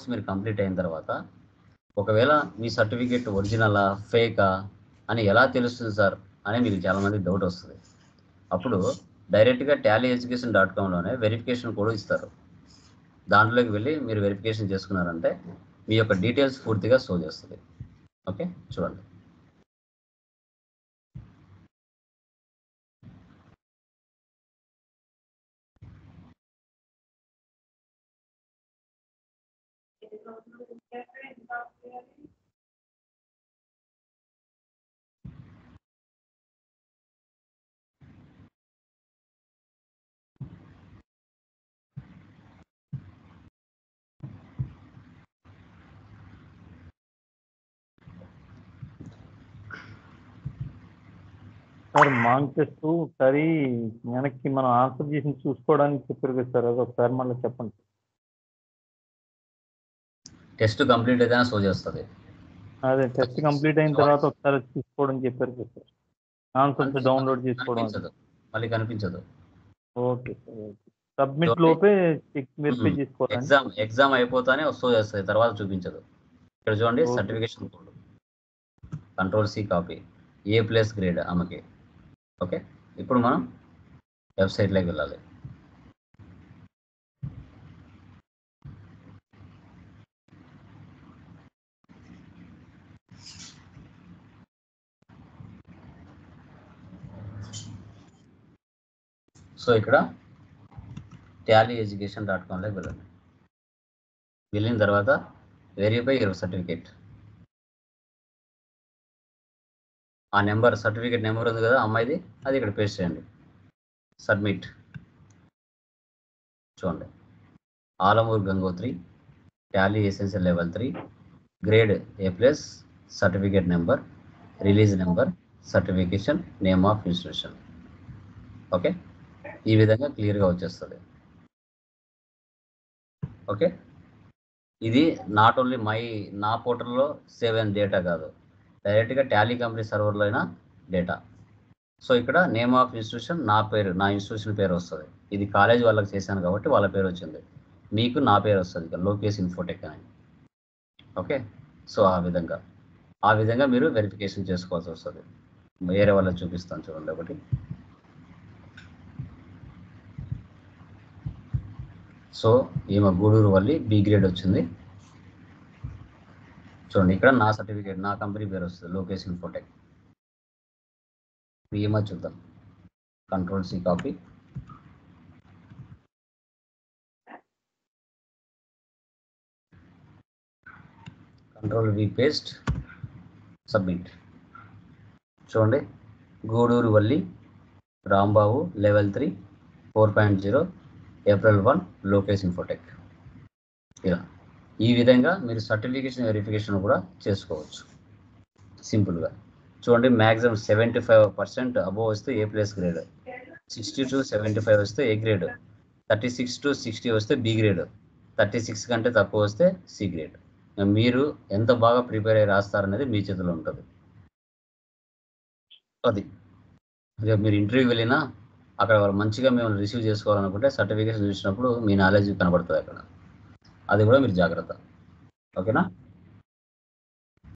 Course మీరు complete అయిన తర్వాత ఒకవేళ మీ సర్టిఫికేట్ ఒరిజినలా ఫేకా అని ఎలా తెలుస్తుంది సార్ అని మీకు చాలామంది డౌట్ వస్తుంది. అప్పుడు డైరెక్ట్గా tallyeducation.comలోనే వెరిఫికేషన్ కోడ్ ఇస్తారు. దాంట్లోకి వెళ్ళి మీరు వెరిఫికేషన్ చేసుకున్నారంటే మీ యొక్క డీటెయిల్స్ పూర్తిగా షో చేస్తుంది. ఓకే, చూడండి. సార్ మాంక్ టెస్ట్ ఒకసారి వెనక్కి మనం ఆన్సర్ చేసి చూసుకోవడానికి చెప్పారు కదా సార్, అది ఒకసారి మళ్ళీ చెప్పండి. టెస్ట్ కంప్లీట్ అయితే షో చేస్తుంది. అదే టెస్ట్ కంప్లీట్ అయిన తర్వాత ఒకసారి చూసుకోవడం చెప్పారు కదా సార్, ఆన్సర్స్ డౌన్లోడ్ చేసుకోవడం. మళ్ళీ కనిపించదు. Okay sir, okay. సబ్మిట్ లోపే వెరిఫై చేసుకోవాలి. ఎగ్జామ్ అయిపోతానే షో చేస్తుంది, తర్వాత చూపించదు. ఇక్కడ చూడండి, certification code Ctrl+C copy A+ grade ఆమెకి. ఓకే, ఇప్పుడు మనం వెబ్సైట్లోకి వెళ్ళాలి. సో ఇక్కడ tallyeducation.comలోకి వెళ్ళండి. వెళ్ళిన తర్వాత వెరిఫై యువర్ సర్టిఫికేట్. ఆ నెంబర్, సర్టిఫికేట్ నెంబర్ ఉంది కదా అమ్మాయిది, అది ఇక్కడ పేస్ట్ చేయండి. సబ్మిట్. చూడండి, Alamuru Gangotri, Tally essential level 3, grade A+, certificate number, release number, certification, name of institution. Okay, ఈ విధంగా క్లియర్గా వచ్చేస్తుంది. ఓకే, ఇది నాట్ ఓన్లీ నా పోర్టల్లో సేవ్ అయిన డేటా కాదు, డైరెక్ట్గా టాలీ కంపెనీ సర్వర్లో అయిన డేటా. సో ఇక్కడ నేమ్ ఆఫ్ ఇన్స్టిట్యూషన్, నా పేరు, నా ఇన్స్టిట్యూషన్ పేరు వస్తుంది. ఇది కాలేజ్ వాళ్ళకి చేశాను కాబట్టి వాళ్ళ పేరు వచ్చింది. మీకు నా పేరు వస్తుంది ఇక్కడ, లోకేష్ ఇన్ఫోటెక్ అని. ఓకే, సో ఆ విధంగా మీరు వెరిఫికేషన్ చేసుకోవాల్సి వస్తుంది. వేరే వాళ్ళకి చూపిస్తాను చూడండి ఒకటి. సో ఈమె గూడూరు వల్లి B గ్రేడ్ వచ్చింది. చూడండి, ఇక్కడ నా సర్టిఫికేట్, నా కంపెనీ పేరు వస్తుంది, లోకేష్ ఇన్ఫోటెక్. ఈమె చూద్దాం. Ctrl+C copy, Ctrl+V paste, submit. చూడండి, గూడూరు వల్లి రాంబాబు, లెవెల్ 3, 4.0, April 1, లోకేష్ ఇన్ఫోటెక్. ఇలా ఈ విధంగా మీరు సర్టిఫికేషన్ వెరిఫికేషన్ కూడా చేసుకోవచ్చు సింపుల్గా. చూడండి, మ్యాక్సిమం 75% అబోవ్ వస్తే A+ గ్రేడ్, 60 to 75 వస్తే A గ్రేడ్, 36 to 60 వస్తే B గ్రేడ్, 36 కంటే తక్కువ వస్తే C గ్రేడ్. మీరు ఎంత బాగా ప్రిపేర్ అయ్యి రాస్తారనేది మీ చేతిలో ఉంటుంది. అది రేపు మీరు ఇంటర్వ్యూకి వెళ్ళినా అక్కడ వాళ్ళు మంచిగా మిమ్మల్ని రిసీవ్ చేసుకోవాలనుకుంటే సర్టిఫికేషన్ చూసినప్పుడు మీ నాలెడ్జ్ కనబడుతుంది అక్కడ. అది కూడా మీరు జాగ్రత్త. ఓకేనా?